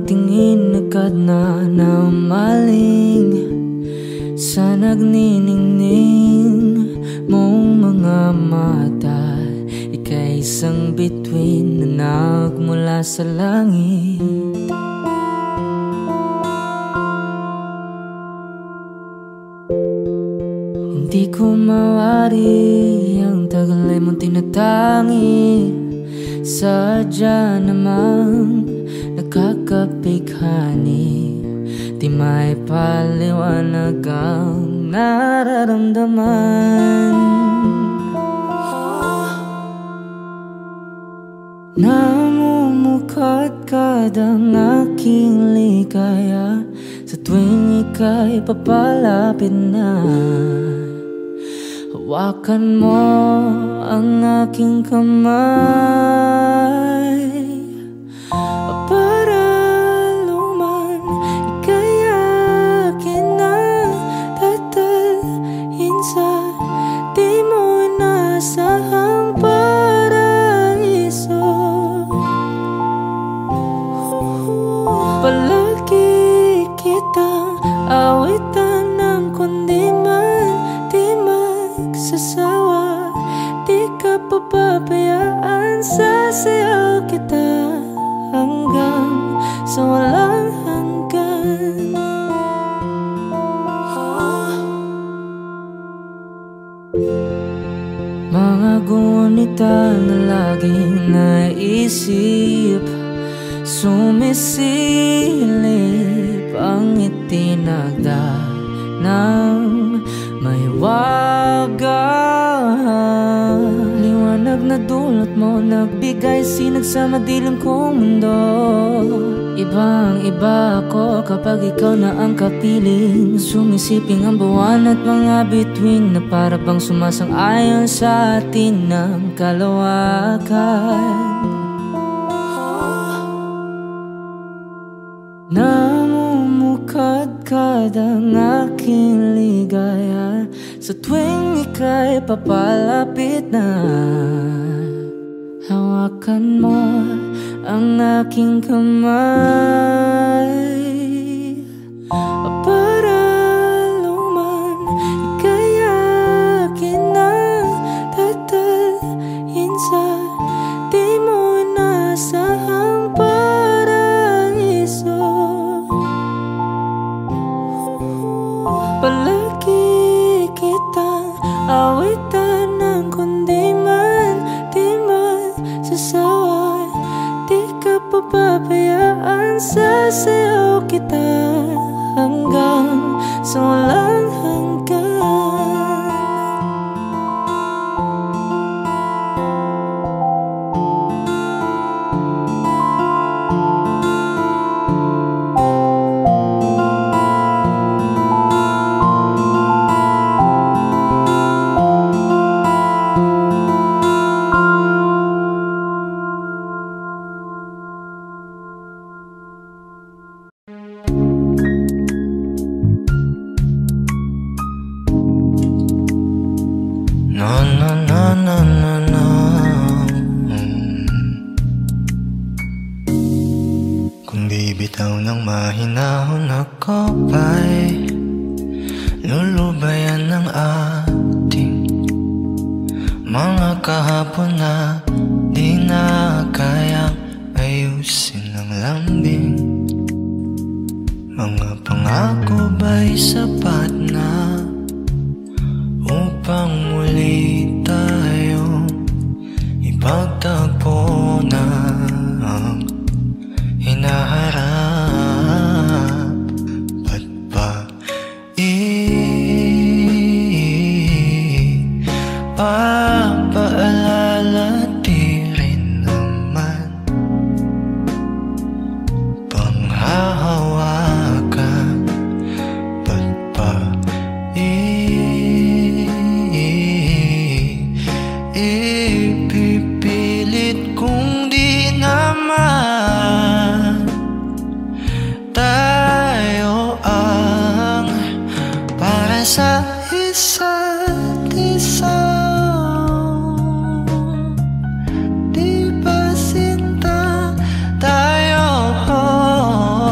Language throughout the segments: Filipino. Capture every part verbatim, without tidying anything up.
ang tingin agad na namaling sa nagniningning mong mga mata. Ika'y isang bituin na nagmula sa langit. Hindi ko mawari ang tagal ay mong tinatangi. Sadya namang nakakapighani, di may paliwanag ang nararamdaman. Namumukadkad ang aking ligaya sa tuwing ika'y papalapit na. Hawakan mo ang aking kamay para luman ika'y akin na tatalhin sa di mo inasahang paraiso. Palagi kitang awitan ng kundi man di magsasawa. Di ka pababayaan, sasayaw kita hanggang sa walang hanggan. Mga gunita na laging naisip, sumisilip ang itinagda ng may wagang liwanag na dulot mo, nagbigay sinag sa madilim kong mundo. Ibang iba ako kapag ikaw na ang kapiling, sumisiping ang buwan at mga bituin na para bang sumasang-ayon sa atin ng kalawakan. Namumukadkad ang aking ligaya sa tuwing ika'y papalapit na. Hawakan mo ang aking kamay para luman ika'y akin na tatalhin sa di mo inasahang paraiso. Palagi kitang awitan ng kundi man di magsasawa. Di ka pababayaan, sasayaw kita hanggang sa walang hanggan. Bitaw ng mahinahon ako ba'y lulubayan ng ating mga kahapon na di na kayang ayusin ng lambing. Mga pangako ba'y sapat na upang muli tayong ipagtagpo na ang hinaharap? Ba't ba ipapaalala di rin naman panghahawakan? Ba't ba ipipilit kung di naman tayo ang para sa isa't isa? Di ba sinta tayo?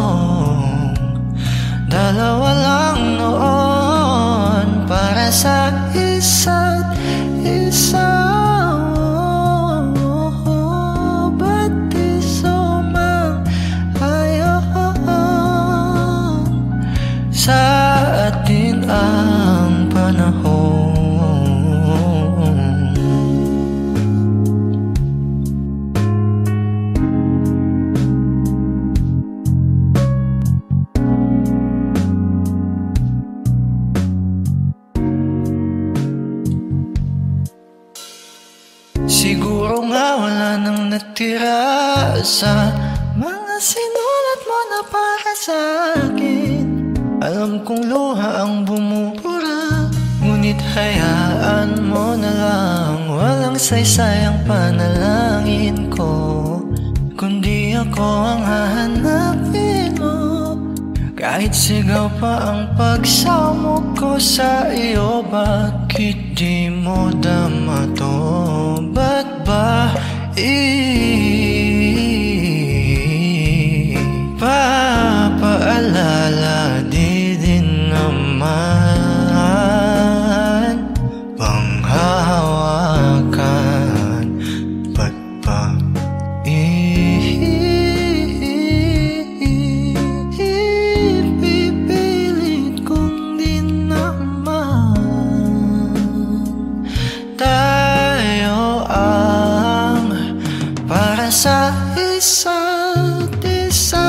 Siguro nga wala nang natira sa mga sinulat mo na para sa akin. Alam kong luha ang bumubura, ngunit hayaan mo na lang. Walang saysay ang panalangin ko, kundi ako ang hahanapin mo. Kahit sigaw pa ang pagsamo ko sa iyo, bakit di mo dama to? Ba't ba ipapaalala? Di din naman panghahawakan. Ba't ba ipipilit kong di naman tayo ang para sa isa't isa?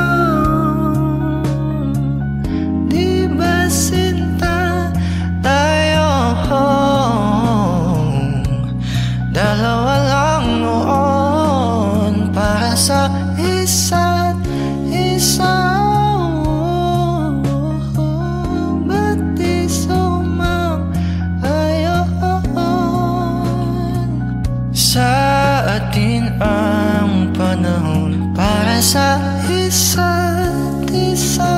Di ba sinta tayo? Dalawa lang noon para sa isa't isa. Ba't di sumang-ayon sa atin ang panahon para sa isa't isa?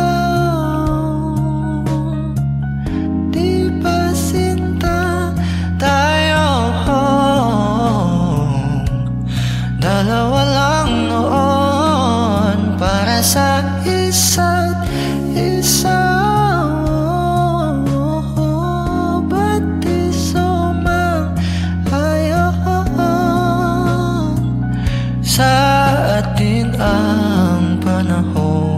Di ba sinta tayo? Dalawa lang noon para sa isa't isa. Ba't di sumang-ayon sa atin ang panahon?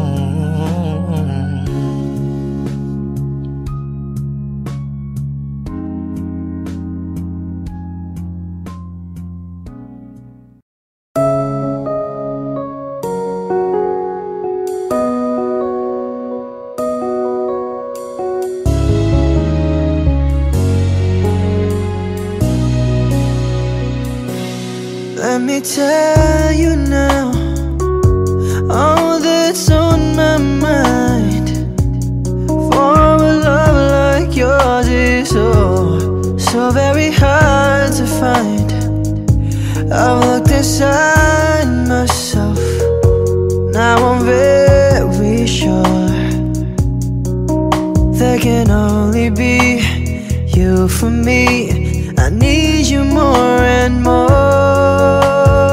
Let me tell you now all that's on my mind. For a love like yours is so, so very hard to find. I've looked inside myself, now I'm very sure there can only be you for me. I need you more and more.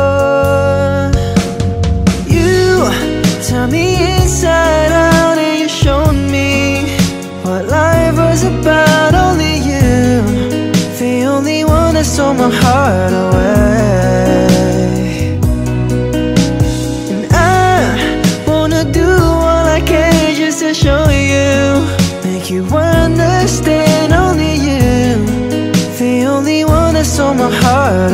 You tell me inside out and you showed me what life was about. Only you, the only one that stole my heart away. And I wanna do all I can just to show you, make you understand. Only you, the only one that stole my heart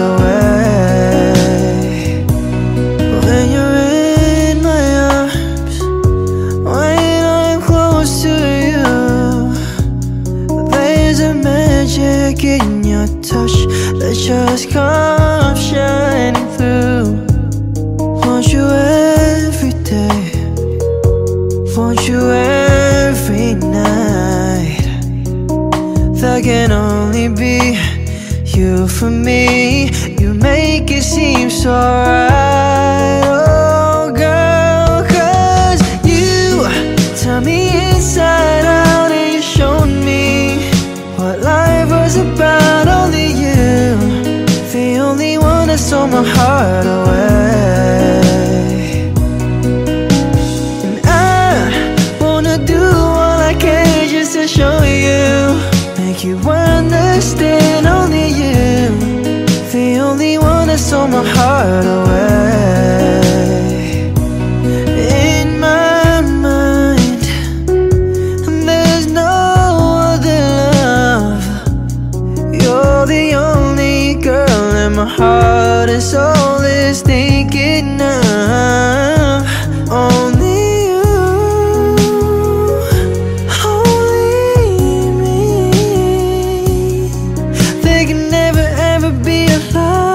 away. When you're in my arms, when I'm close to you, there's a magic in your touch that just comes shining through. Want you every day, want you every night. There can only be you for me. You make it seem so right, oh girl. Cause you tell me inside out and you showed me what life was about. Only you, the only one that stole my heart away. And I wanna do all I can just to show you, make you understand. Only you, the only one that stole my heart away. In my mind, there's no other love. You're the only girl in my heart and soul is thinking of. Only fly.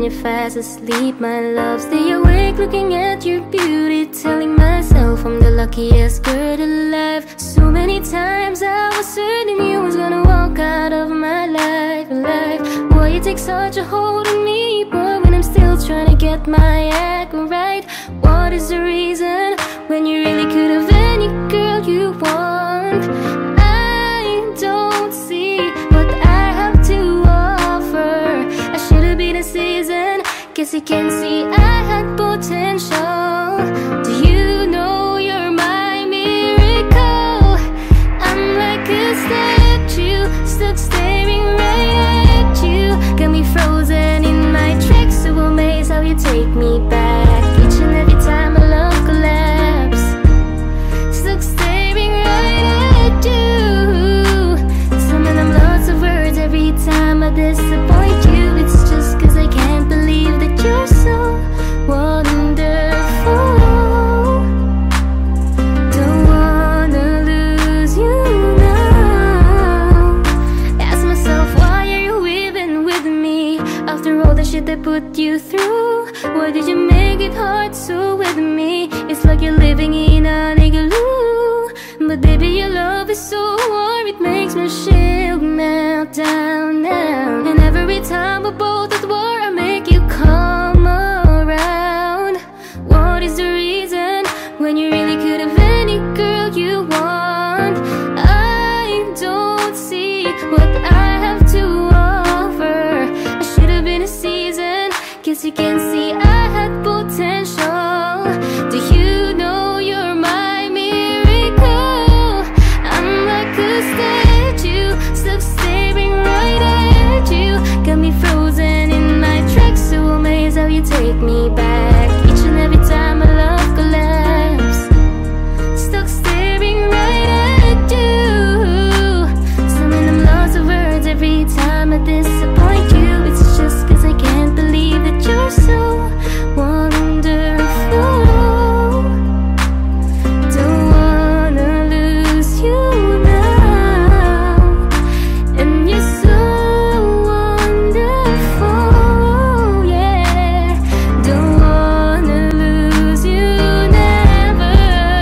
you're fast asleep, my love. Stay awake looking at your beauty, telling myself I'm the luckiest girl alive. So many times I was certain you was gonna walk out of my life, life. Why you take such a hold on me, boy, when I'm still trying to get my act right? What is the reason when you really could have any girl you want? I don't see what I have to offer. I should have been a season. Guess you can see I had potential. Do you know you're my miracle? I'm like a statue, stuck staring right at you. Got me frozen in my tracks, so amazed how you take me back. Each and every time I love collapse, stuck staring right at you. Summon them lots of words every time I disappoint you. It's just cause I can't believe that you're so wonderful. Don't wanna lose you now. Ask myself, why are you even with me? After all the shit I put you through, why did you make it hard so with me? It's like you're living in an igloo. But baby, your love is so warm, it makes my shield melt down now. And every time we're both at war, I make you come around. What is the reason when you really could have any girl you want? I don't see what I have to offer. I should have been a season. Guess you can see I had potential. Do you know you're my miracle? I'm like a statue, stuck staring right at you. Got me frozen in my tracks, so amazed how you take me back. Each and every time I love collapse, stuck staring right at you. Summon them lots of words every time I disappoint you. It's just cause I can't believe that you're so wonderful. Don't wanna lose you now. And you're so wonderful, yeah. Don't wanna lose you never.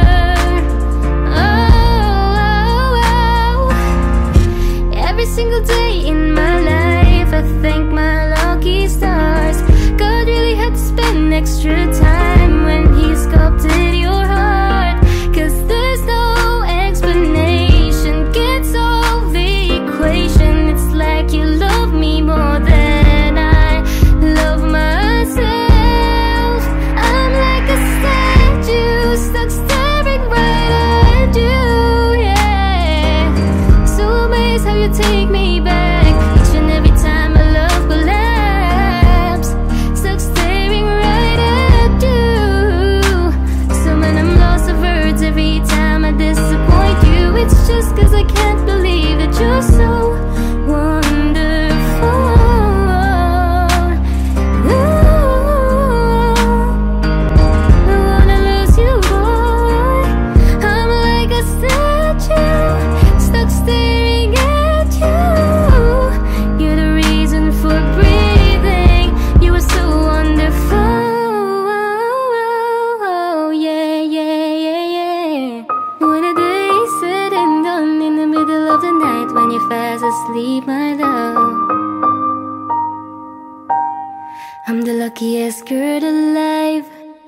Oh, oh, oh. Every single day in my life I thank my lucky stars. God really had to spend extra time when he sculpted your heart. Cause there's no explanation, can't solve the equation. It's like you love me more than I love myself. I'm like a statue, stuck staring right at you, yeah. So amazed how you take me back. Each and every time I love collapse, stuck staring right at you. Summon I'm lost of words every time I disappoint you. It's just cause I can't believe that you're so wonderful. Ooh, I wanna lose you, boy. I'm like a statue, stuck staring at you. You're the reason for breathing. You are so wonderful. Yeah, yeah, yeah, yeah. When the day is said and done, in the middle of the night when you're fast asleep, my love, I'm the luckiest girl alive.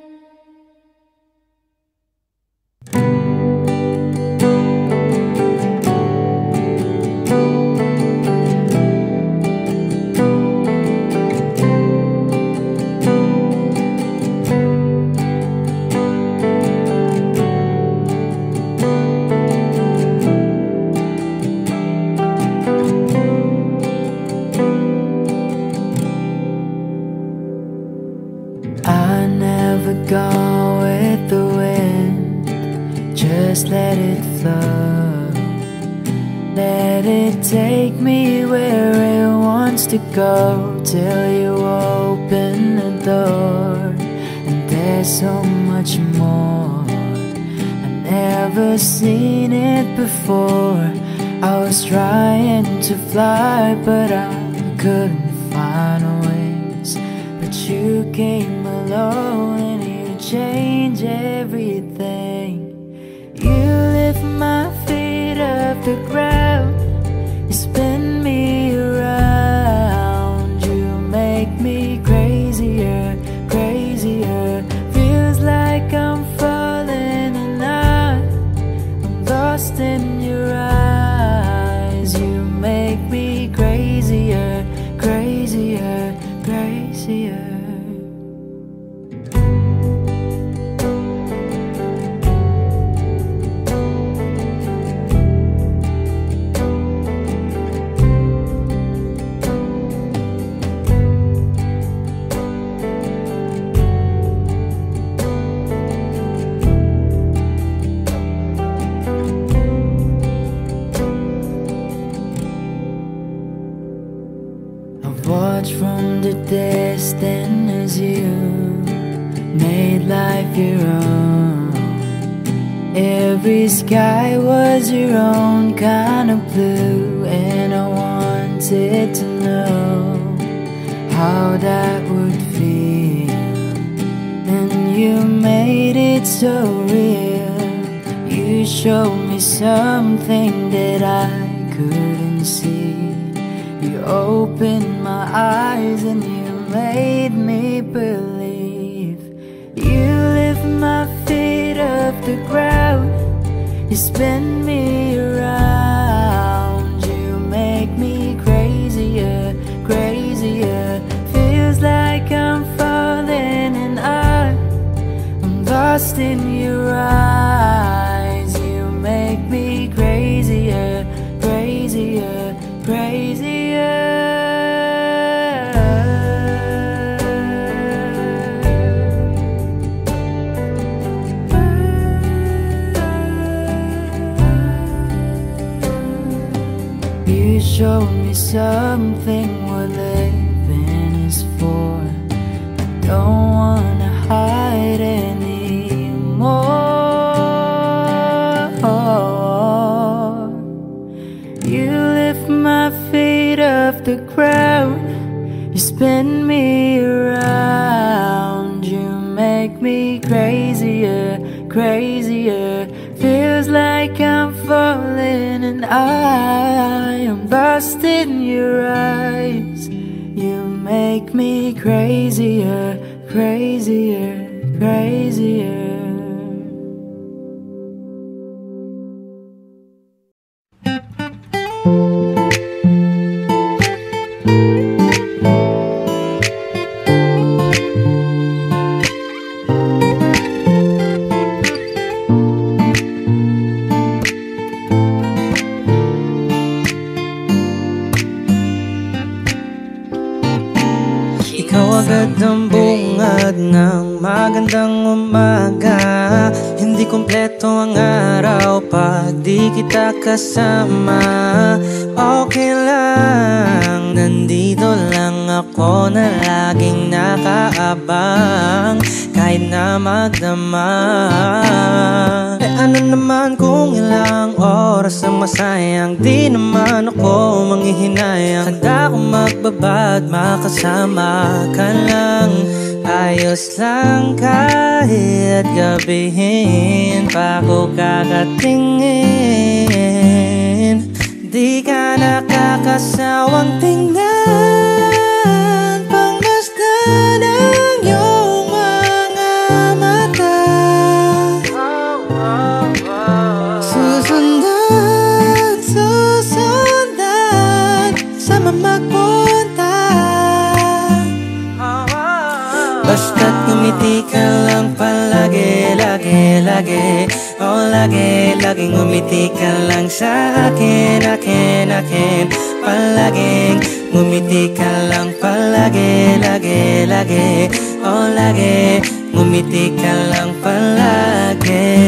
I never go with the wind, just let it flow. Let it take me where it wants to go, till you open the door. And there's so much more, I've never seen it before. I was trying to fly, but I couldn't find wings. But you came along and you changed everything. You lift my feet off the ground, you spin me around, you make me crazier, crazier. Feels like I'm falling and I'm lost in your eyes. You make me crazier, crazier, crazier. Watch from the distance as you made life your own. Every sky was your own kind of blue, and I wanted to know how that would feel. And you made it so real. You showed me something that I couldn't see. You opened my eyes and you made me believe. You lift my feet off the ground, you spin me around, you make me crazier, crazier. Feels like I'm falling and I, I'm lost in your eyes. You make me crazier, crazier, crazier. You showed me something what living is for. I don't wanna hide anymore. You lift my feet off the ground, you spin me around, you make me crazier, crazier. Feels like I'm falling and I am lost in your eyes. You make me crazier, crazier, crazier. Agad ang bungad ng magandang umaga. Hindi kompleto ang araw pag di kita kasama. Okay lang, nandito lang ako na laging nakaabang kahit na magdama. Eh ano naman kung ilang oras ang masayang, di naman ako manghihinayang. Handa akong magbabad, makasama ka lang. Ayos lang kahit gabihin pa ko kakatingin. Di ka nakakasawang tingnan, pangmasdan ang iyong mga mata. Susundan, susundan, sama magpunta. Basta't ngumiti ka lang palagi, lagi, lagi. Oh, lagi, laging ngumiti ka lang sa akin, akin, akin. Palaging ngumiti ka lang palagi, lagi, lagi. Oh, lagi, ngumiti ka lang palagi.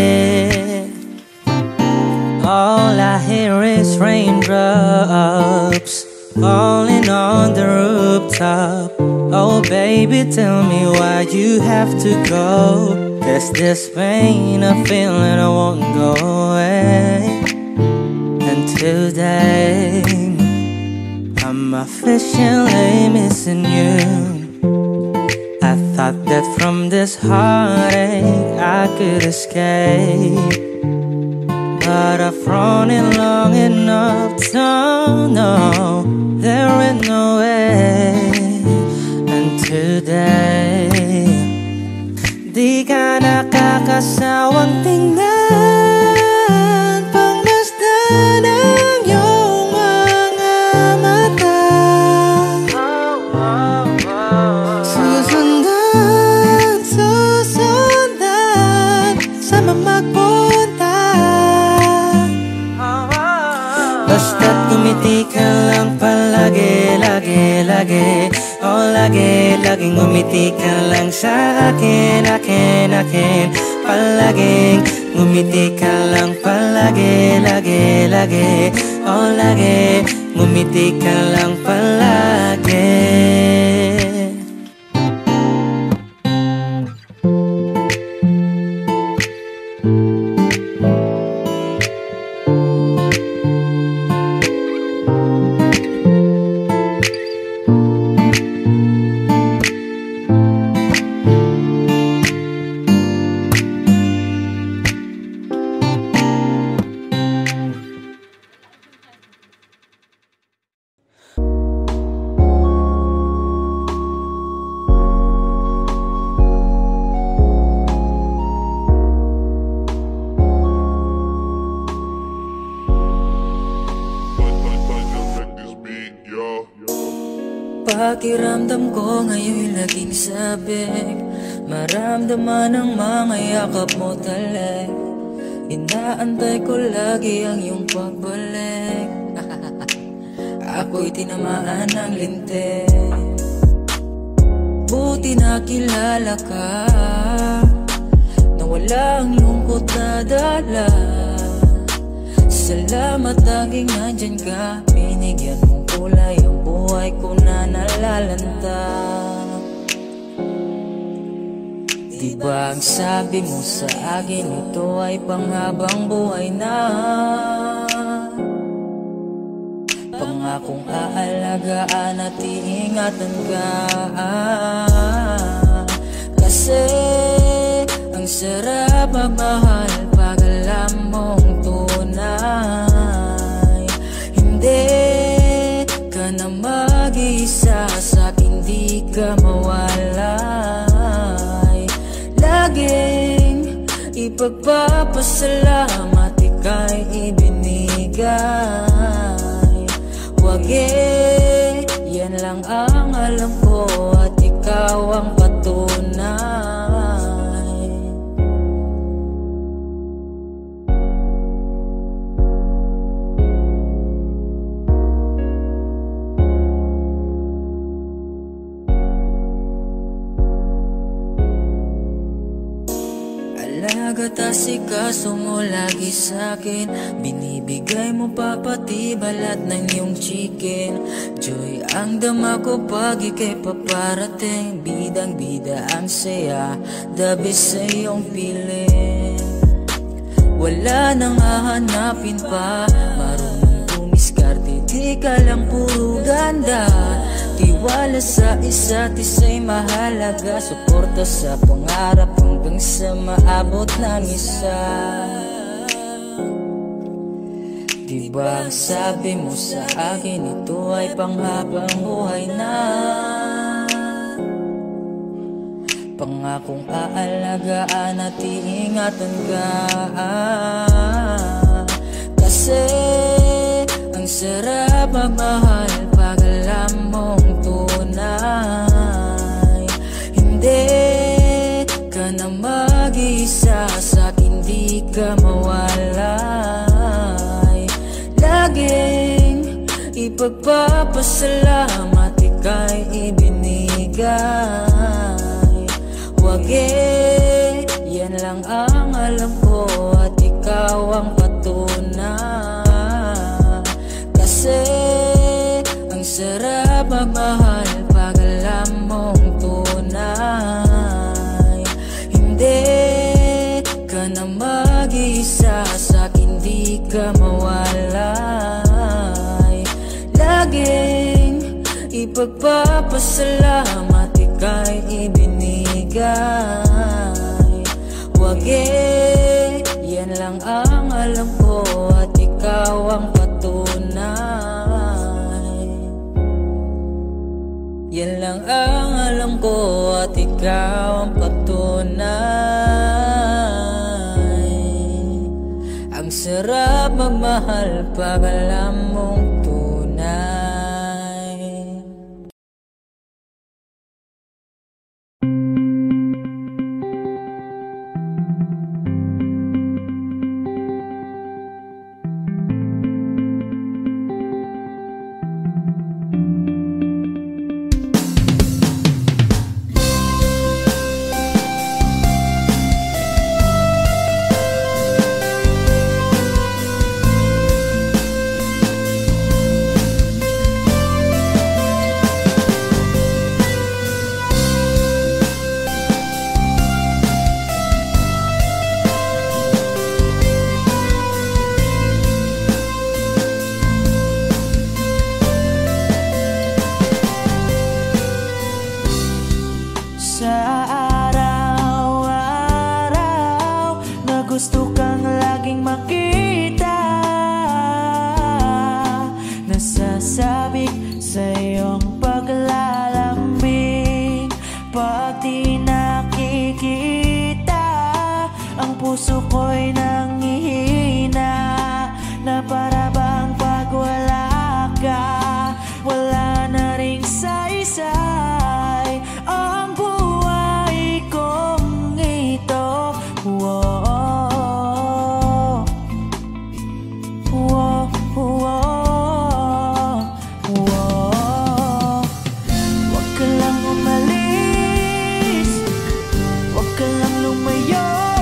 All I hear is raindrops falling on the rooftop. Oh baby, tell me why you have to go. There's this pain, a feeling I won't go away. And today I'm officially missing you. thought that from this heartache I could escape, but I've run it long enough to know there ain't no way. And today, di ka nakakasawang tingnan, pangmasdan ang iyong mga mata. Susundan, susundan, sama magpunta. Basta't ngumiti ka lang palagi, lagi, lagi. Oh, lagi, laging ngumiti ka lang sa akin, akin, akin. Palaging ngumiti ka lang palagi, lagi, lagi. Oh, lagi, ngumiti ka lang palagi. Pakiramdam ko ngayon'y laging sabik, maramdaman ang mga yakap mo talik. Inaantay ko lagi ang iyong pagbalik. Ako'y tinamaan ng lintik, buti nakilala ka, na walang lungkot na dala. Salamat laging nandyan ka, binigyan mong kulay ang buhay ko na nalalanta. Diba ang sabi mo sa akin, ito ay panghabang buhay na, pangakong aalagaan at iingatan ka. Kasi ang sarap magmahal pag alam mong tunay, hindi ka na mag-iisa sa'kin, di ka mawalay. Laging ipagpapasalamat ika'y ibinigay. Wag eh, yan lang ang alam ko at ikaw ang patunay. Alagat asikaso mo lagi sa'kin, binibigay mo pa pati balat ng iyong chicken. Joy ang dama ko pag ika'y paparating, bidang bida ang saya, the best sa iyong piling. Wala nang hahanapin pa, marunong tumiskarte, di ka lang puro ganda. Tiwala sa isa't isa'y mahalaga, suporta sa pangarap hanggang sa maabot ng isa. Diba ang sabi mo sa akin, ito ay panghabang buhay na, pangakong aalagaan at iingatan ka. Kasi ang sarap magmahal pag alam mong tunay, hindi ka na mag-iisa sa'kin, di ka mawalay. Laging ipagpapasalamat ika'y ibinigay. Wag eh, yan lang ang alam ko at ikaw ang patunay. Kasi ang sarap magmahal pag alam mong tunay, hindi ka na mag-iisa sa'kin, di ka mawalay. Laging ipagpapasalamat ika'y ibinigay. ibigay. Wag eh, yan lang ang alam ko at ikaw ang patunay. Yan lang ang alam ko at ikaw ang patunay. Ang sarap magmahal pag alam mong tunay. Puso ko'y nangihina na para bang pag wala ka, wala na ring saysay ang buhay kong ito. Whoa, whoa, whoa, whoa. Wag ka lang umalis, wag ka lang lumayo.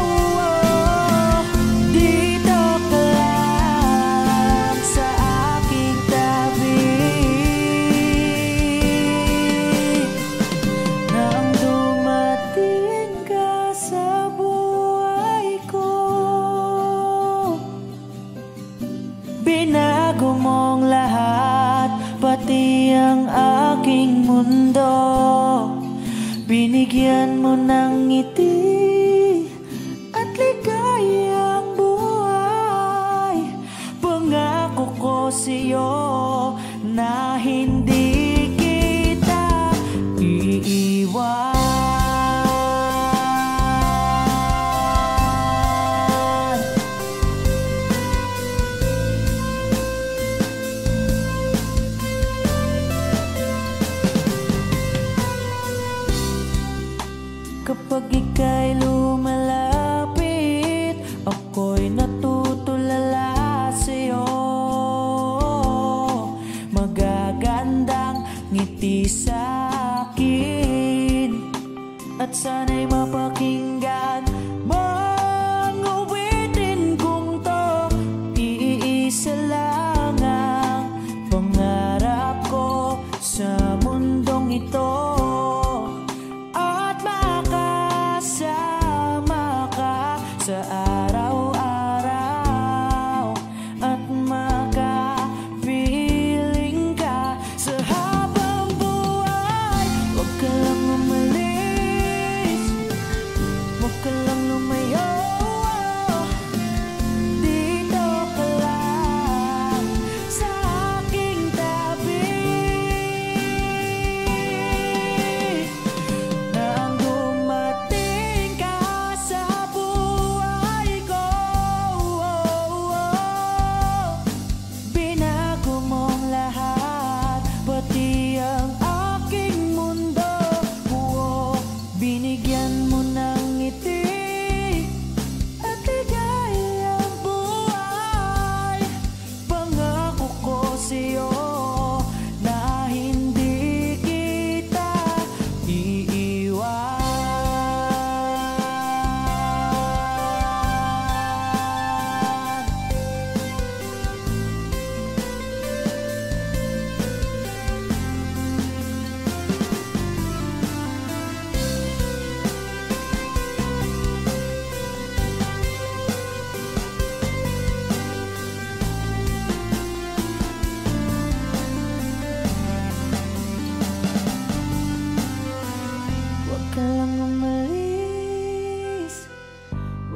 Binago mong lahat, pati ang aking mundo. Binigyan mo ng ngiti at ligayang buhay. Pangako ko sa'yo na hindi kita iiwan. Kapag ika'y lumalapit, ako'y natutulala sa'yo. Magagandang ngiti sa'kin at sana'y mapakinggan mang uwitin kong to. Iisa lang ang pangarap ko sa mundong ito, sa araw-araw at makapiling ka sa habang buhay. Huwag ka lang umalis, huwag ka lang lumayo. Dito ka lang sa aking tabi. Nang dumating ka sa buhay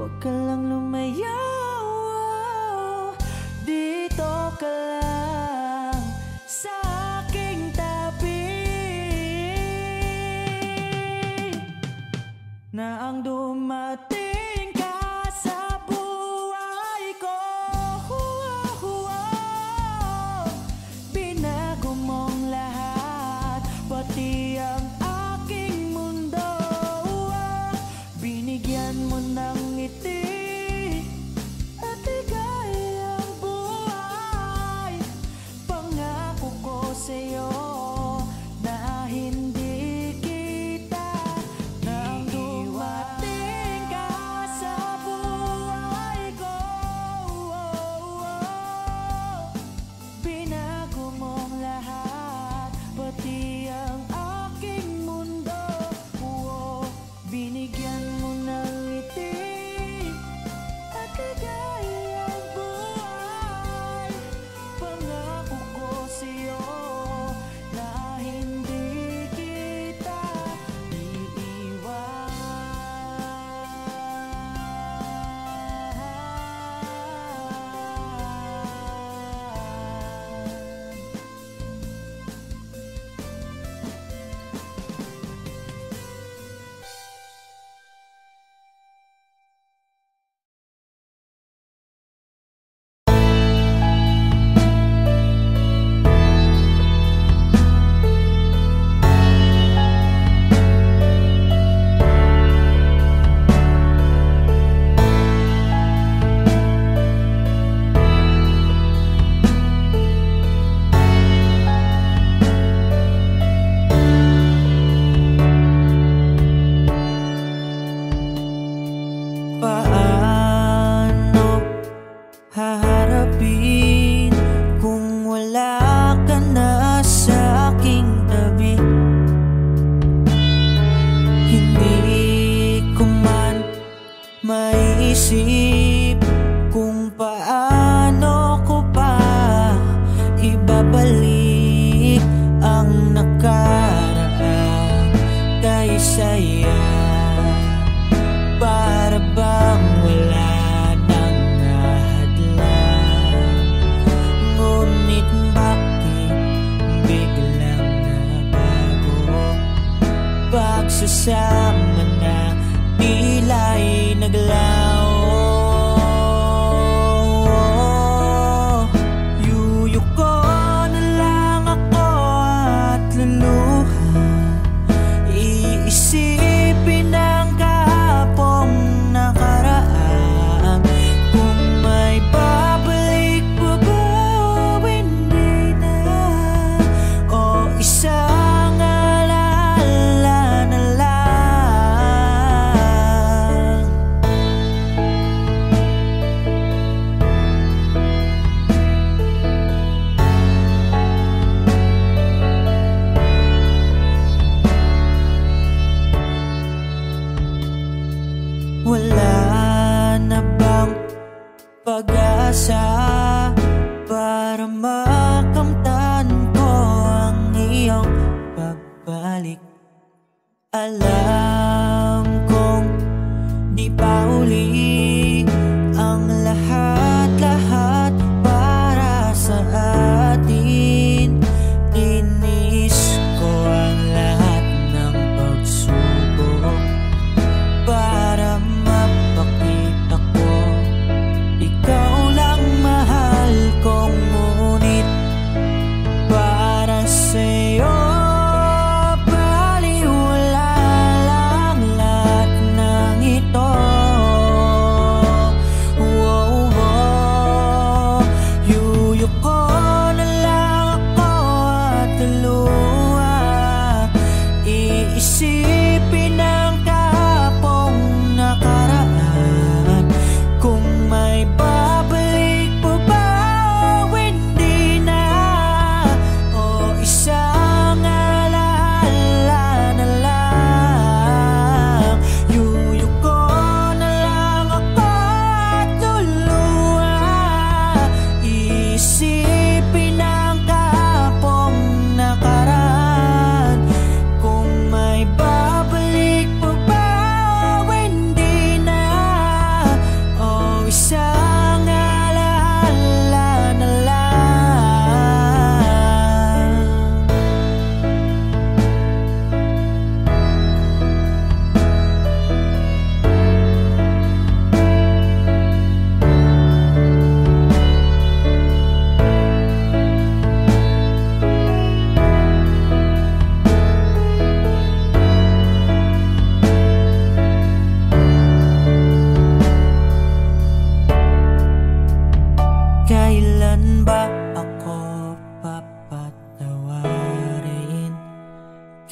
Huwag ka lang lumayo, dito ka lang sa aking tabi. Na ang dumating ka sa buhay ko, binago mong lahat, pati ang aking mundo. Binigyan mo ng ngiti at ligayang buhay. Pangako ko sa'yo na hindi kita nang dumating ka sa buhay ko. Binago mong lahat, pati ang aking mundo. Binigyan mo ng ngiti at ligayang buhay. Pangako ko sa'yo na hindi kita iiwan. Paano haharapin kung wala ka na sa aking tabi? Hindi ko man maiisip kung paano ko pa ibabalik ang nakaraan kay saya. Para bang wala nang nahadlang, ngunit bakit biglang nabago? Pagsasama na tila'y naglaho. Yuyuko na lang ako at luluha, iisipin ang kahapong nakaraan. Kung may babalik pa ba o hindi na, o isang alaala na lang. Wala na bang pag-asa para makamtan ko ang iyong pagbalik? Alam kong di pa uli ang lahat-lahat para sa atin. Tinis ko ang lahat ng pagsubok para mapakita ko ikaw lang mahal kong, ngunit para sa'yo baliwala lang lahat ng ito.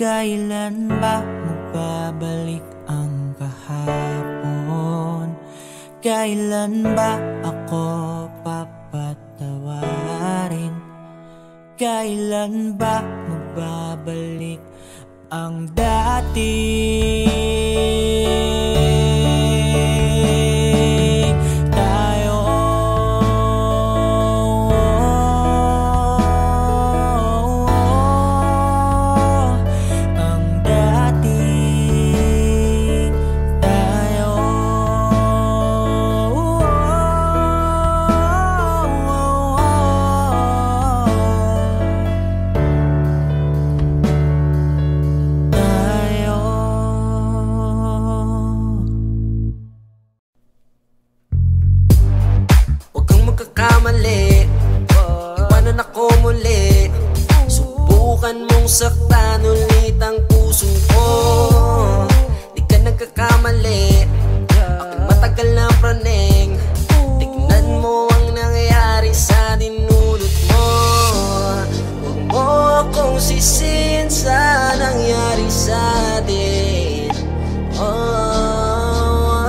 Kailan ba magbabalik ang kahapon? Kailan ba ako papatawarin? Kailan ba magbabalik ang dati? Saktan ulit ang puso ko. Di ka nagkakamali. Aking matagal na praneng. Tignan mo ang nangyayari sa dinulot mo. Huwag mo akong sisihin sa nangyari sa atin. Oh,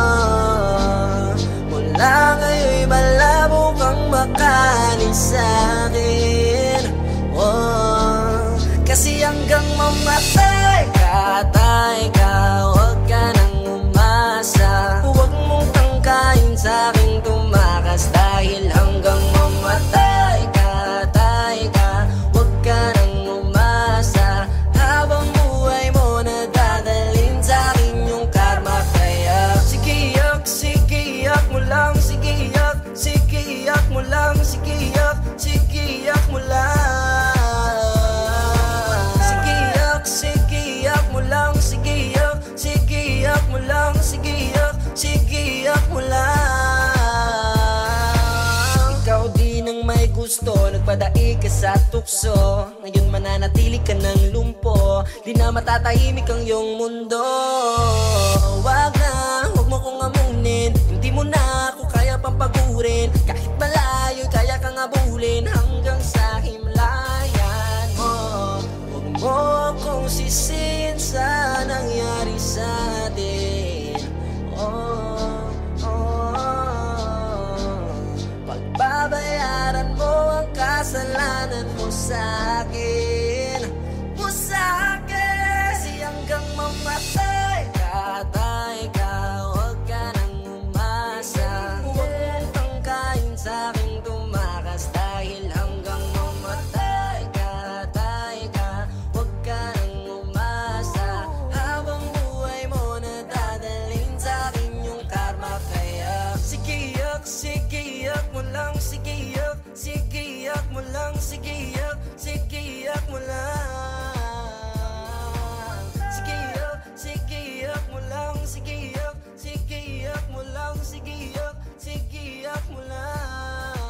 mula ngayon'y malabo kang makanin sa akin. Oh, kasi hanggang mamatay ka, tay ka, huwag ka nang umasa. Huwag mong tangkain sa'king tumakas. Dahil hanggang mamatay ka, tay ka, huwag ka nang umasa. Habang buhay mo nadadalhin sa'kin yung karma. Kaya sige yak, sige yak mo lang. Sige yak, sige yak mo lang. Sige yak, sige yak mo lang. Sigiyak mo lang. Ikaw din ang may gusto, nagpadaig ka sa tukso. Ngayon mananatili ka ng lumpo. Di na matatahimik ang iyong mundo. Wag na, huwag mo kong amunin. Hindi mo na ako kaya pampagurin. Kahit malayo, kaya kang abulin hanggang sa himlayan mo. Huwag mo kong sisihin sa nangyari sa atin. Oh, oh, pagbabayaran mo ang kasalanan mo sa'kin. Mo sa'kin. Kasi hanggang mamatay ka, tay ka, huwag ka nang umasa. Huwag mong tangkain sa'king tumakas. Dahil hanggang mamatay ka, tay ka, huwag ka nang umasa. Habang buhay mo nadadalhin sa'kin yung karma. Kaya sigiyak, sigiyak mo lang. Sigiyak, sigiyak mo lang. Sigiyak, sigiyak mo lang. Sigiyak, sigiyak mo lang. Sigiyak, sigiyak mo lang. Sigiyak, sigiyak mo lang.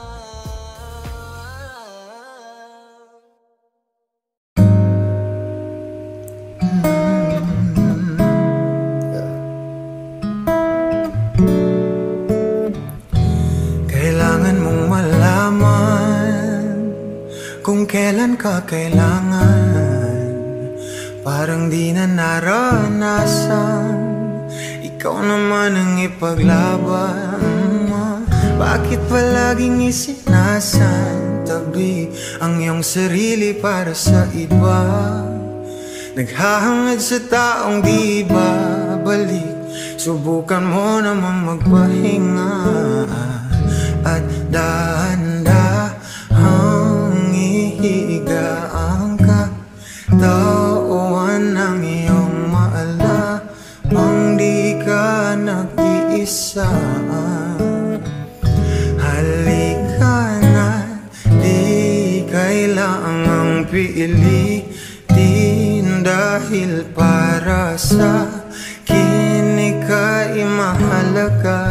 Kailangan mong malaman kung kailan ka kailangan. Parang di na naranasan, ikaw naman ang ipaglaban. Bakit palaging isinasantabi ang iyong sarili para sa iba? Naghahangad sa taong di babalik. Subukan mo naman magpahinga at dahan-dahang ihiga ang katawan ng iyong maalamang di ka nag-iisa. Halika na, di kailangang pilitin. Dahil para sa akin ika'y mahalaga.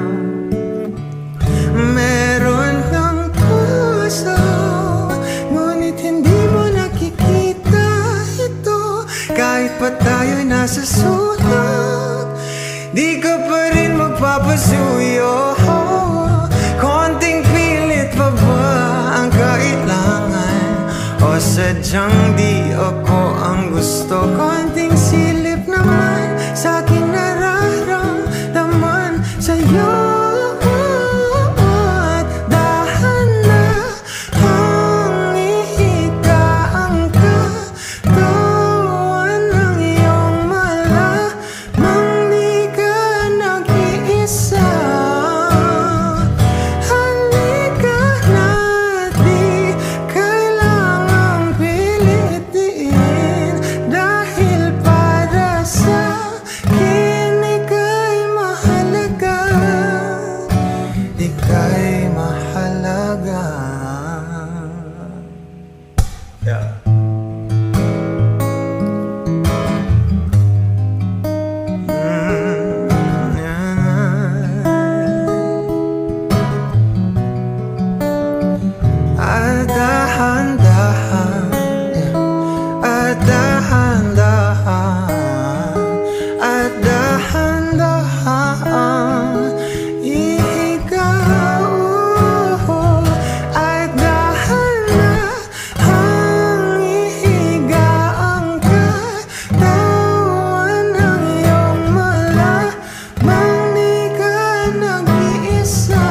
Meron kang puso, ngunit hindi mo nakikita ito. Kahit pa tayo'y nasa sulok, di ka pa rin magpapasuyo. Konting pilit pa ba ang kailangan? O sadyang di ako ang gusto? gusto konting silip naman sa aking nararamdaman sa'yo. At dahan na ang ihiga ang katawan ng iyong malamang di ka nag-iisa. Halika na't di kailangang pilitin, dahil para sa akin ika'y mahalaga. Ika'y mahalaga. Yeah. At dahan-dahan, at dahan-dahan, at dahan-dahan ihiga. At dahan-dahan ihiga ang katawan ng iyong malamang di ka nag-iisa.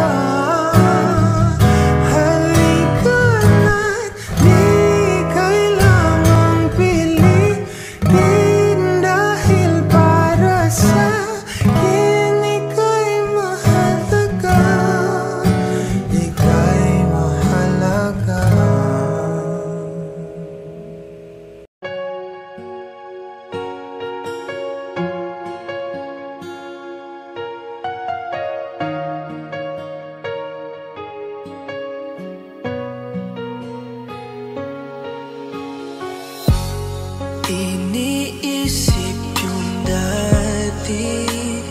Halika na't di kailangang pilitin, dahil para sa akin ika'y mahalaga. Ika'y mahalaga. Iniisip yung dati,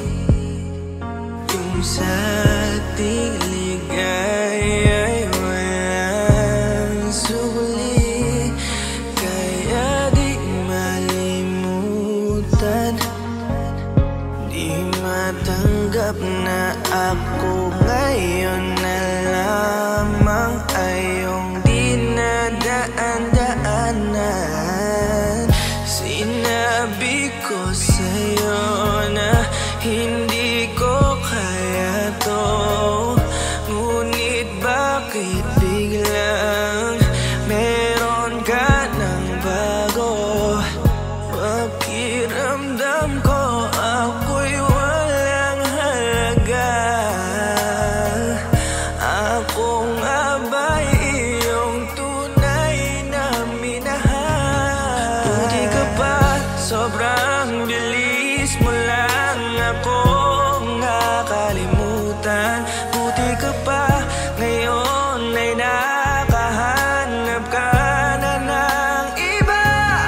yung sa ating ligaya'y walang suli. Kaya di malimutan, di matanggap na ako ngayon na lamang ay iyong dinadaan-daanan. Sinabi ko sa'yo na hindi ko kaya to, ngunit bakit biglang meron ka ng bago? Pakiramdam ko ako'y walang halaga. Ako nga ba'y iyong tunay na minahal? Buti ka pa, sobrang bilis mo lang akong nakalimutan. Buti ka pa, ngayon ay nakahanap ka na ng iba.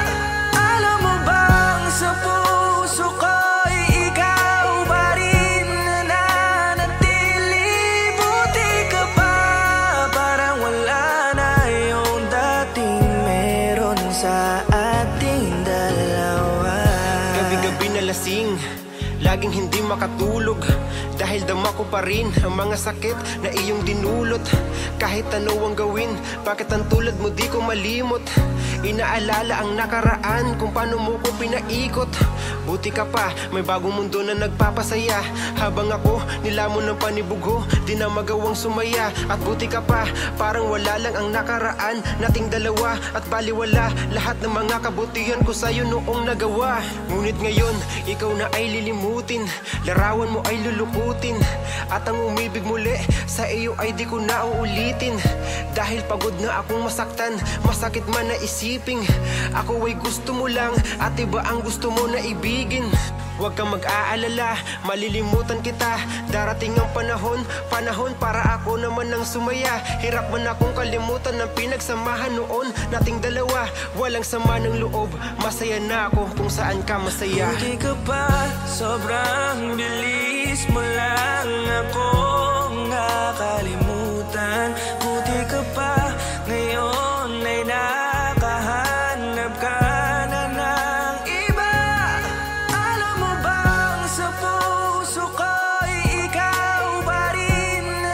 Alam mo bang sa puso ko'y ikaw pa rin na nanatili? Buti ka pa, parang wala na yung dating meron sa ating dalawa. Gabi-gabi na lasing, laging hindi makatulog, dahil dama ko pa rin ang mga sakit na iyong dinulot. Kahit ano ang gawin, bakit ang tulad mo di ko malimot? Inaalala ang nakaraan, kung paano mo ko pinaikot. Buti ka pa, may bagong mundo na nagpapasaya, habang ako nilamon ng panibugho, di na magawang sumaya. At buti ka pa, parang wala lang ang nakaraan nating dalawa, at baliwala lahat ng mga kabutihan ko sa'yo noong nagawa. Ngunit ngayon, ikaw na ay lilimutin, larawan mo ay lulukutin, at ang umibig muli sa iyo ay di ko na uulitin. Dahil pagod na akong masaktan, masakit man na isiping ako ay gusto mo lang, at iba ang gusto mo na ibigin. Huwag kang mag-aalala, malilimutan kita. Darating ang panahon, panahon para ako naman ang sumaya. Hirap man akong kalimutan ng pinagsamahan noon nating dalawa. Walang sama ng loob, masaya na ako kung saan ka masaya. Buti ka pa, sobrang bilis mo lang akong nakalimutan. Buti ka pa, ngayon ay nakahanap ka na ng iba. Alam mo bang sa puso ko'y ikaw pa rin na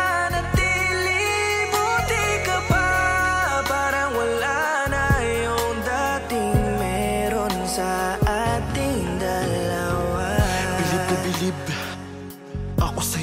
nanatili? Buti ka pa, parang wala na yung dating meron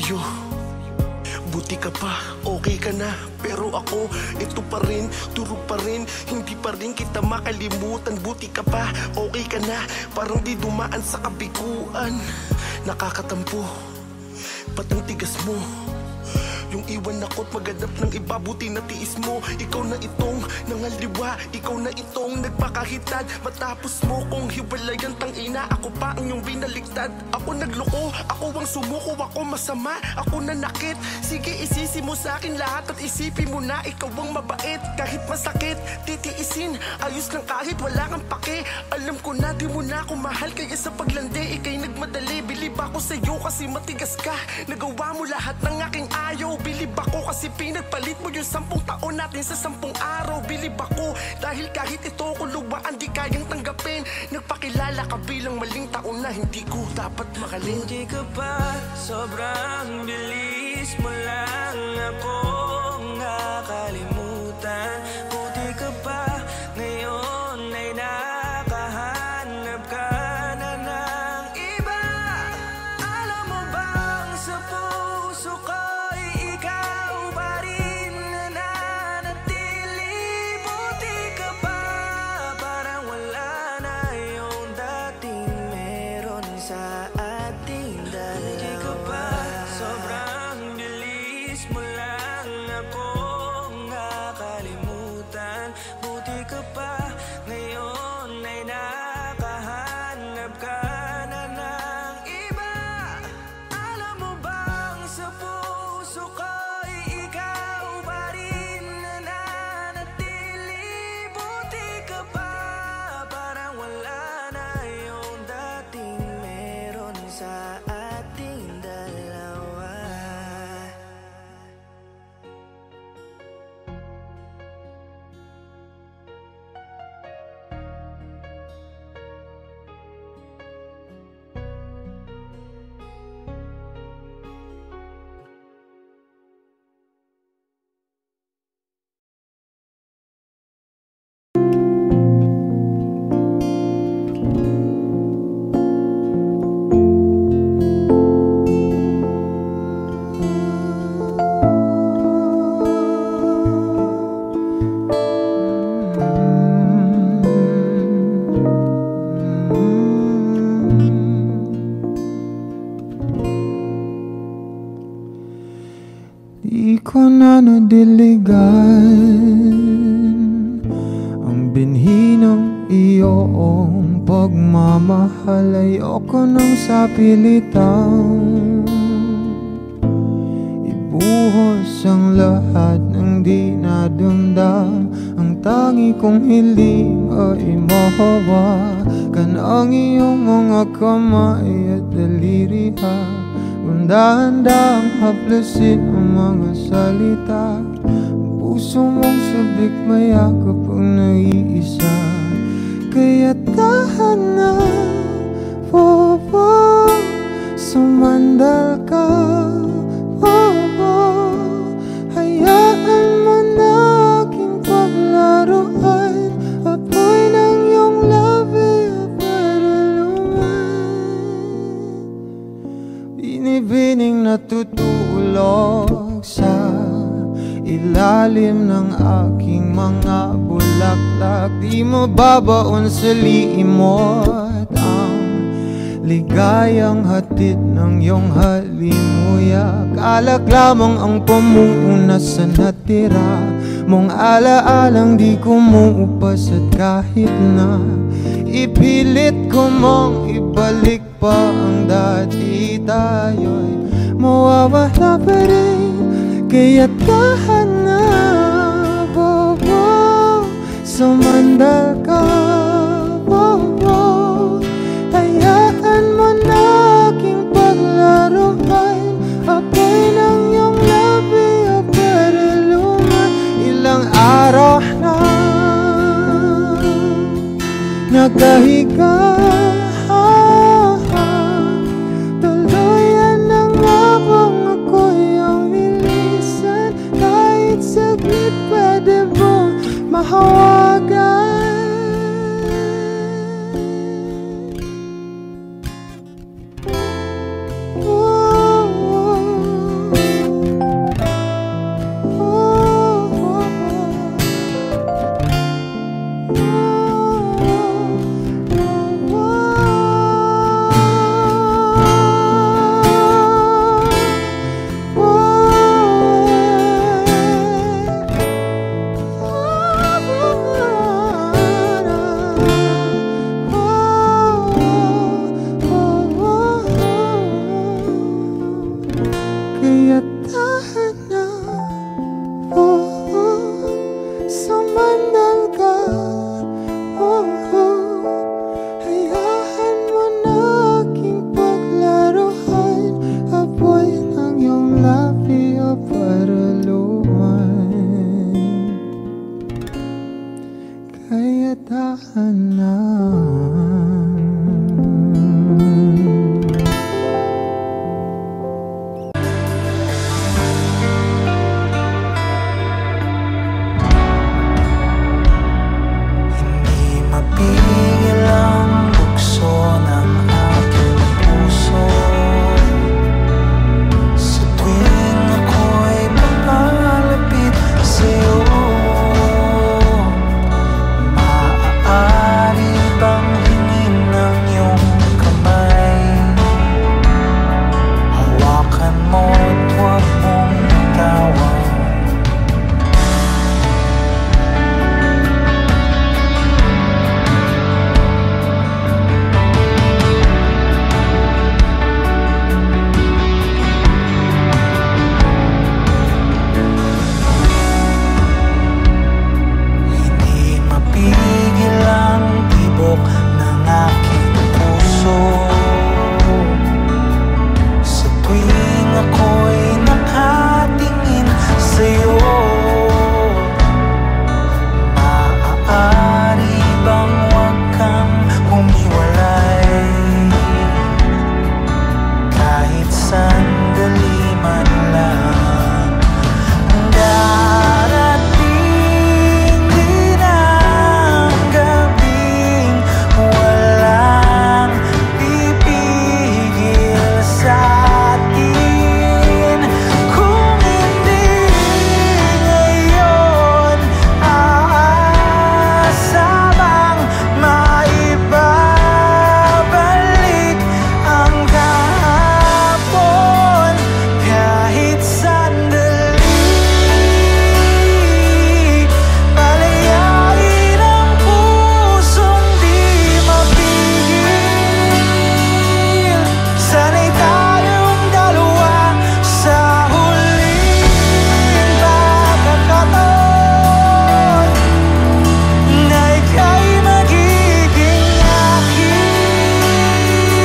sa'yo. Buti ka pa, okay ka na. Pero ako, ito pa rin, turo pa rin. Hindi pa rin kita makalimutan. Buti ka pa, okay ka na. Parang di dumaan sa kabiguan. Nakakatampo, ba't ang tigas mo? Yung iwan ako't maghanap ng iba, buti na tiis mo. Ikaw na itong nangaliwa, ikaw na itong nagpakahitad. Matapos mo kong hiwalayan, tangina, ako pa ang iyong binaliktad. Ako nagloko, ako ang sumuko, ako masama, ako nanakit. Sige isisi mo sa akin lahat at isipin mo na ikaw ang mabait. Kahit masakit, titiisin, ayos lang kahit wala kang pake. Alam ko na di mo na ako mahal, kaya sa paglandi ikay nagmadali. Bilib ako sa'yo kasi matigas ka, nagawa mo lahat ng aking ayaw. Bilib ako kasi pinagpalit mo yung sampung taon natin sa sampung araw. Bilib ako dahil kahit ito ko luwaan di kayang tanggapin. Nagpakilala ka bilang maling taon na hindi ko dapat makalin. Hindi ka ba sobrang bilis mo lang akong nakalimutan? Buti ka ba ngayon ay nakahanap ka na ng iba? Alam mo bang sa puso ko di ko na nadiligan ang binhi ng iyong pagmamahal. Ayoko nang sa pilitan ibuhos ang lahat ng di nadamdam. Ang tangi kong hiling ay mahawakan ang iyong mga kamay at dalirihan. Dahan-dahang haplusin ang mga salita. Ang puso mong sabik mayakap ang naiisa. Kaya tahan na, oh, oh, sumandal ka, oh, oh. Hayaan mo na aking paglaruan. Apoy ng iyong labi para luman. Binibining natutulog sa ilalim ng aking mga bulaklak. Di mo babaon sa liimot ang ligayang hatid ng iyong halimuyak. Alak lamang ang pamuuna sa natira mong alaalang di kumuupas. At kahit na ipilit ko mong ibalik pa ang dati, tayo'y mawawala pa rin. Kaya't tahan na, bobo, sumandal ka, bobo. Hayaan mo na aking paglaruan. Apoy ng iyong labi para luman. Ilang araw na nagkahiga, tuluyan ng labang ako'y ang nilisan. Kahit saglit pwede bang mahawagan ako'y nakatingin sa'yo. Maaari bang huwag kang humiwalay? Kahit sandali man lang. Darating din ang gabing walang pipigil sa atin. Kung hindi ngayon, aasa bang maibabalik ang kahapon? Kahit sandali, palayain ang pusong di mapigil. Sana'y tayong dalawa sa huling pagkakataon na ika'y magiging akin.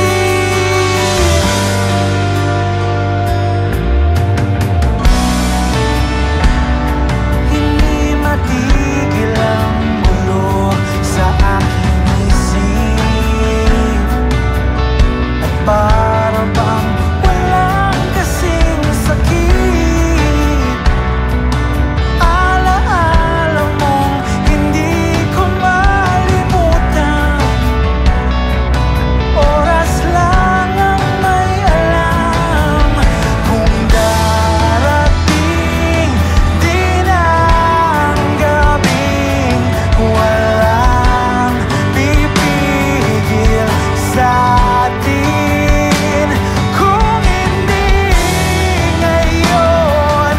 Hindi matigil ang gulo sa aking isip, at para bang walang kasing sakit. Alaala mong hindi ko malimutan, oras lang ang may alam. Kung darating din ang gabing walang pipigil sa atin. Kung hindi ngayon,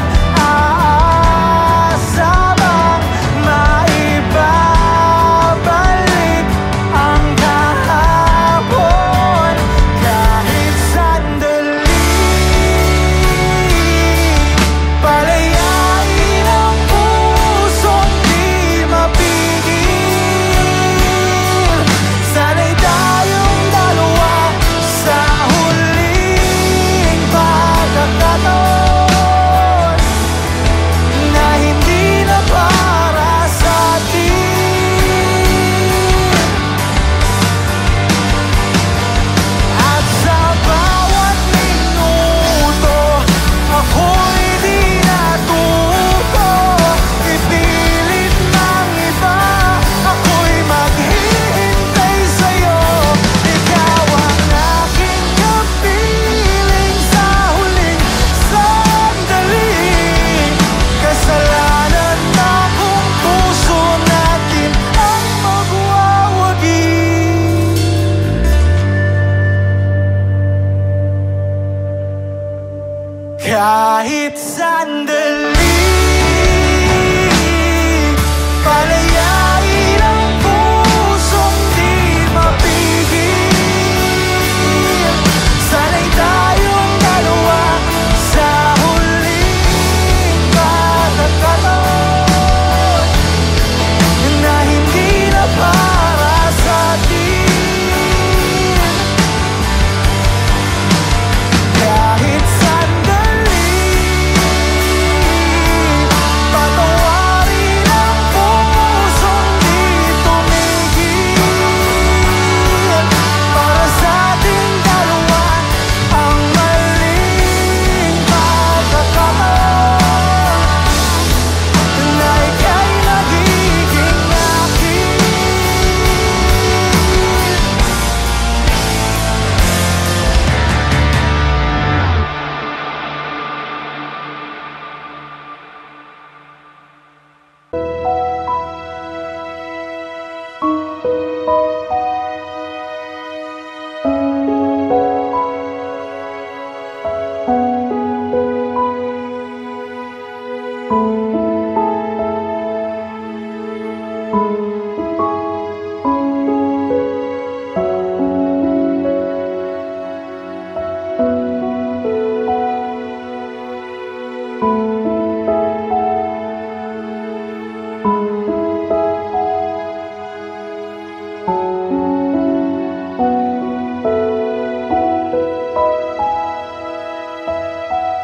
aasa bang maibabalik ang kahapon? Kahit sandali, palayain ang pusong di mapigil. Sana'y tayong dalawa sa huling pagkakataon na hindi na para sa atin. At sa bawat minuto, ako'y di natuto. Ipilit ng iba, ako'y maghihintay sa'yo. Ikaw ang aking kapiling sa huling sandali. Kasalanan na kung puso natin ang magwawagi. Kahit sandali, palayain ang pusong di mapigil. Sana'y tayong dalawa sa huling pagkakataon na hindi na para sa atin. Kahit sandali,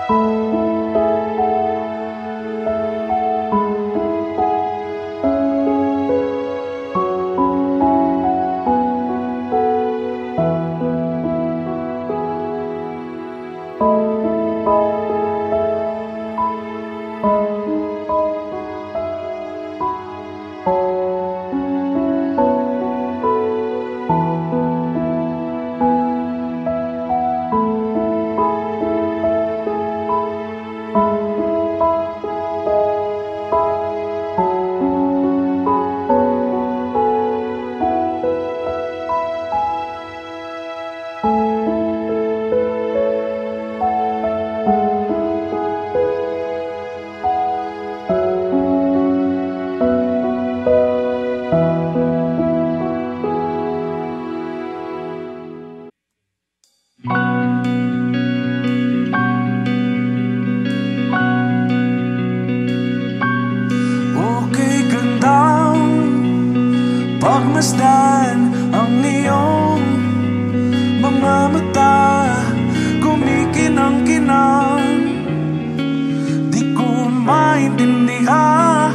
Pagmasdan ang iyong mga mata, kumikinang-kinang, di ko maintindihan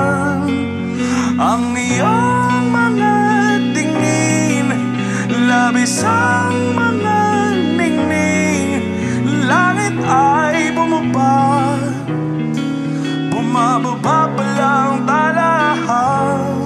ang iyong mga tingin, labis ang mga ningning. Langit ay bumaba, bumababa pa lang talahan.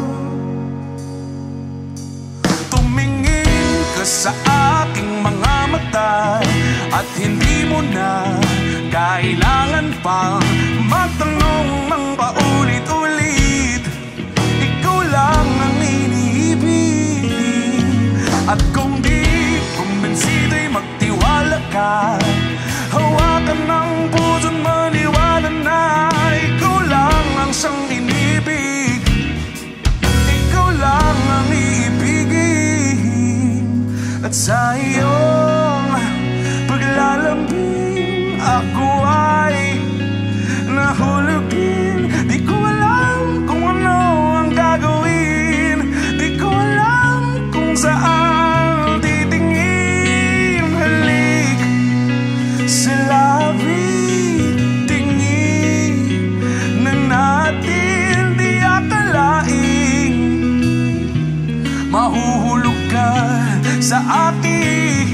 Sa aking mga mata at hindi mo na kailangan pang magtanong ng paulit-ulit. Ikaw lang ang iniibig, at kung di kumbinsido'y magtiwala ka. Hawakan ng puso't maniwala na ikaw lang ang siyang inibig. Ikaw lang ang iibigin. At sa iyong paglalambing ako ay nahulugin. Di ko alam kung ano ang gagawin, di ko alam kung saan titingin. Halik sa labi, tingin na natin di akalaing mahuhulog ka sa akin.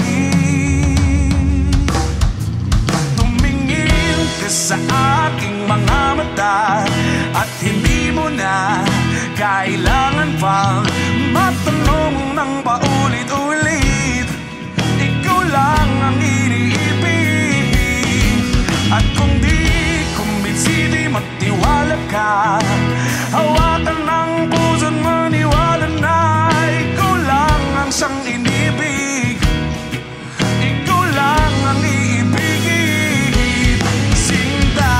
Tumingin ka sa aking mga mata at hindi mo na kailangan pang matanong ng paulit-ulit. Ikaw lang ang iniibig, at kung di kumbinsido'y magtiwala ka. Hawakan ng puso't maniwala na ikaw lang ang siyang inibig. Ikaw lang ang iibigin. Sinta.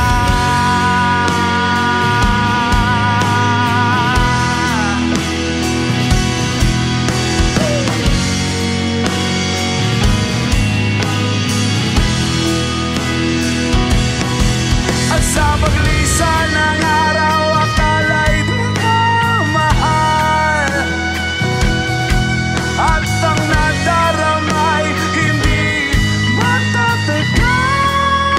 At sa paglisan ng araw, akala'y di ka mahal, at ang nadaramay hindi matatagal.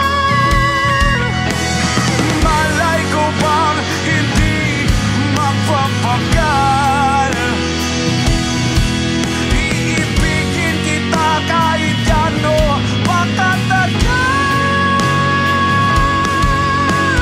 Malay ko bang hindi mapapagal, iibigin kita kahit gano pakatagal.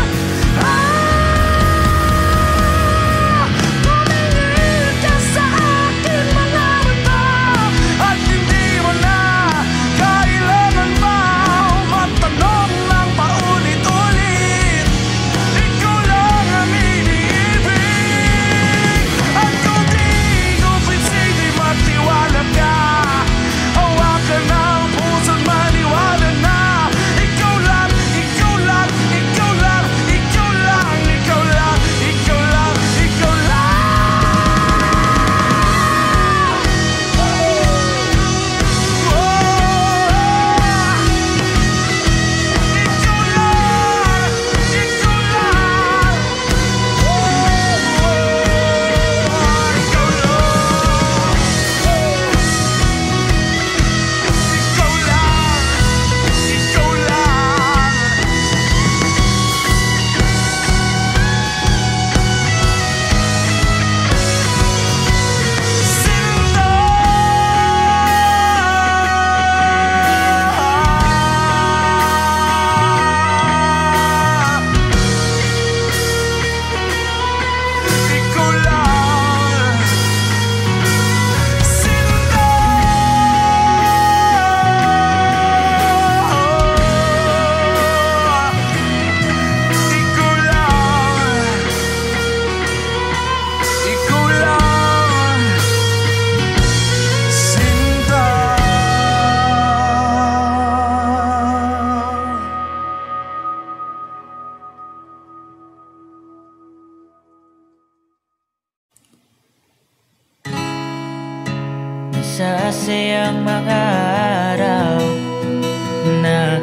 masasayang mga araw na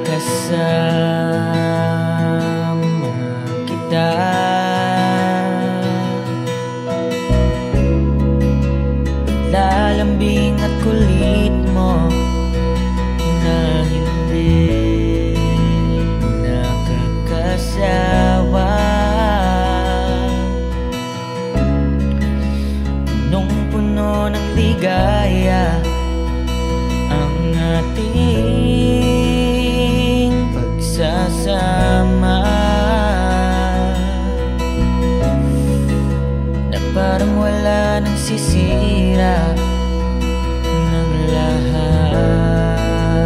kasama kita. Lalambing at kulit mo na hindi nakakasawa. Punong-puno ng ligaya ang ating pagsasama, na parang wala nang sisira ng lahat.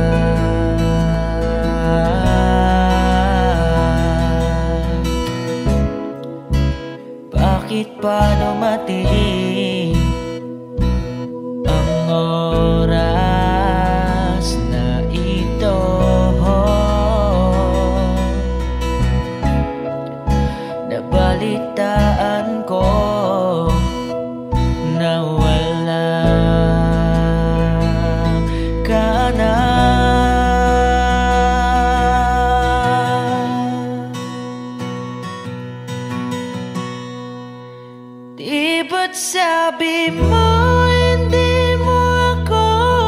Bakit pa dumating ang oras na ito? Nabalitaan ko na wala ka na. Di ba't sabi mo hindi mo ako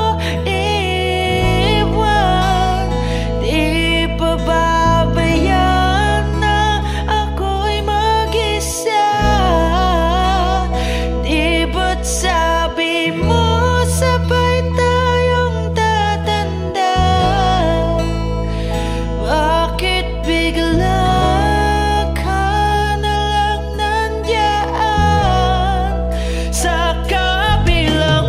iwan? Di pa babayaan na ako'y mag-isa? Di ba't sabi mo sabay tayong tatanda? Bakit bigla ka na lang nandiyan sa kabilang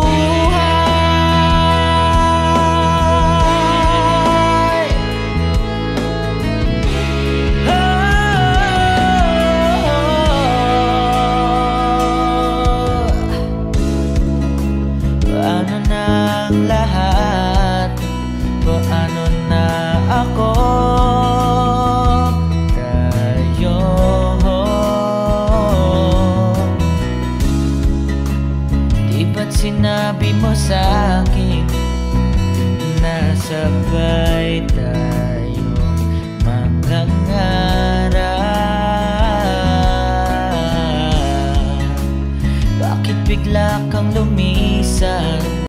buhay? Paano na ang lahat? Paano na ako? Tayo. Di ba't sinabi mo sa'kin na sabay tayo?